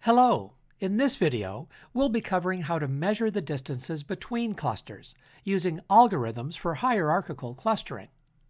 Hello! In this video, we'll be covering how to measure the distances between clusters using algorithms for hierarchical clustering.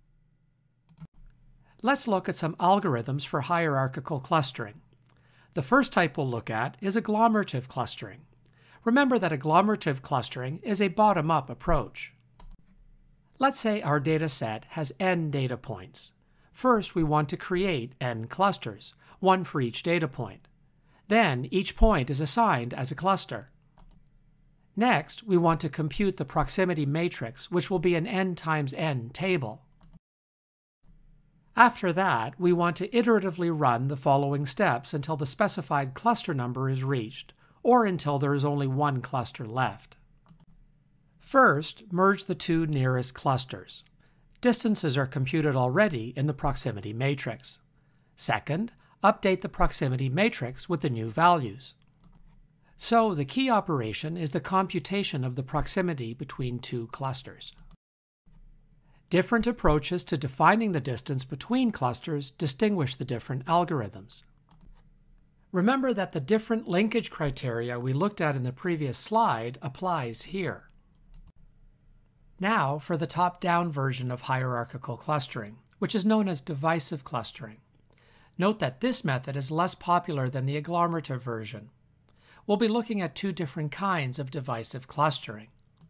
Let's look at some algorithms for hierarchical clustering. The first type we'll look at is agglomerative clustering. Remember that agglomerative clustering is a bottom-up approach. Let's say our data set has n data points. First, we want to create n clusters, one for each data point. Then, each point is assigned as a cluster. Next, we want to compute the proximity matrix, which will be an n times n table. After that, we want to iteratively run the following steps until the specified cluster number is reached, or until there is only one cluster left. First, merge the two nearest clusters. Distances are computed already in the proximity matrix. Second, update the proximity matrix with the new values. So the key operation is the computation of the proximity between two clusters. Different approaches to defining the distance between clusters distinguish the different algorithms. Remember that the different linkage criteria we looked at in the previous slide applies here. Now for the top-down version of hierarchical clustering, which is known as divisive clustering. Note that this method is less popular than the agglomerative version. We'll be looking at two different kinds of divisive clustering.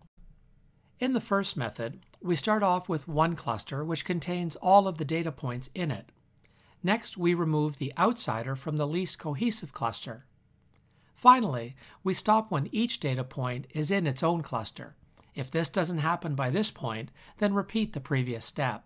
In the first method, we start off with one cluster which contains all of the data points in it. Next, we remove the outsider from the least cohesive cluster. Finally, we stop when each data point is in its own cluster. If this doesn't happen by this point, then repeat the previous step.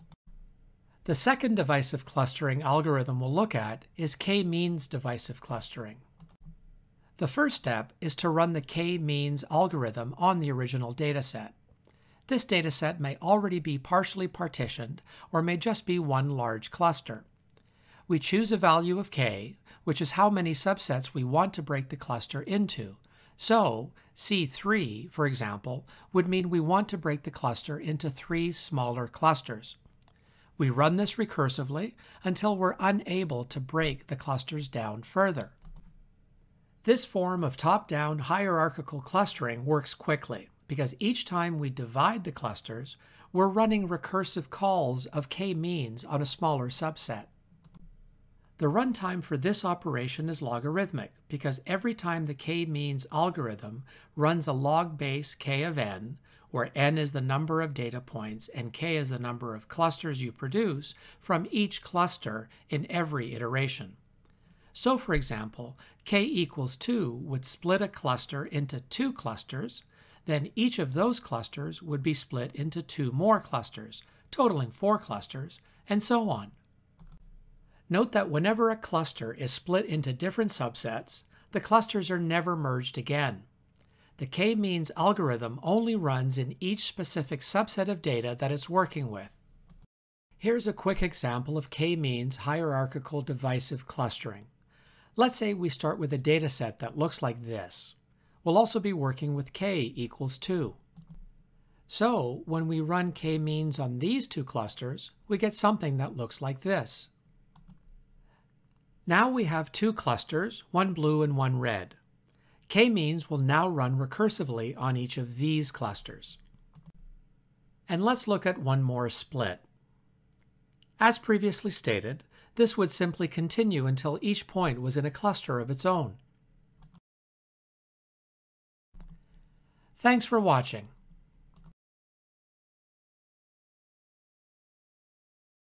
The second divisive clustering algorithm we'll look at is Kmeans divisive clustering. The first step is to run the Kmeans algorithm on the original dataset. This dataset may already be partially partitioned or may just be one large cluster. We choose a value of k, which is how many subsets we want to break the cluster into. So, C3, for example, would mean we want to break the cluster into 3 smaller clusters. We run this recursively until we're unable to break the clusters down further. This form of top-down hierarchical clustering works quickly because each time we divide the clusters, we're running recursive calls of Kmeans on a smaller subset. The runtime for this operation is logarithmic because every time the Kmeans algorithm runs a log base k of n, where n is the number of data points and k is the number of clusters you produce from each cluster in every iteration. So for example, k equals 2 would split a cluster into 2 clusters, then each of those clusters would be split into 2 more clusters, totaling 4 clusters, and so on. Note that whenever a cluster is split into different subsets, the clusters are never merged again. The Kmeans algorithm only runs in each specific subset of data that it's working with. Here's a quick example of Kmeans hierarchical divisive clustering. Let's say we start with a data set that looks like this. We'll also be working with k equals 2. So when we run Kmeans on these 2 clusters, we get something that looks like this. Now we have 2 clusters, one blue and one red. Kmeans will now run recursively on each of these clusters. And let's look at one more split. As previously stated, this would simply continue until each point was in a cluster of its own. Thanks for watching.